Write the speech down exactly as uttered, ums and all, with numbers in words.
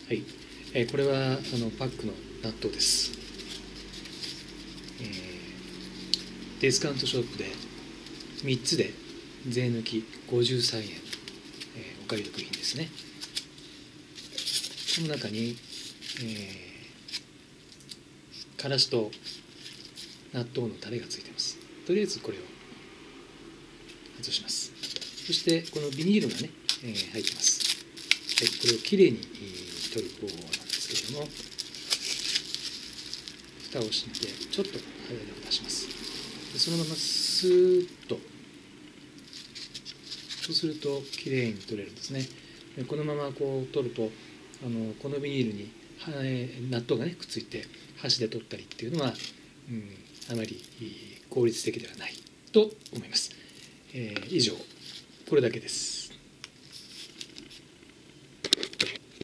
はい、えーこれはあのパックの納豆です。えーディスカウントショップでみっつで税抜きごじゅうさんえん、えーお買い得品ですね。この中に、えーからしと納豆のタレがついています。とりあえずこれを外します。そしてこのビニールがね、えー入ってます。はい、これをきれいに取る方法なんですけれども、蓋を閉めてちょっと早めを出します。でそのままスーッと、そうするときれいに取れるんですね。でこのままこう取ると、あのこのビニールに納豆がねくっついて箸で取ったりっていうのは、うん、あまり効率的ではないと思います。えー、以上これだけです。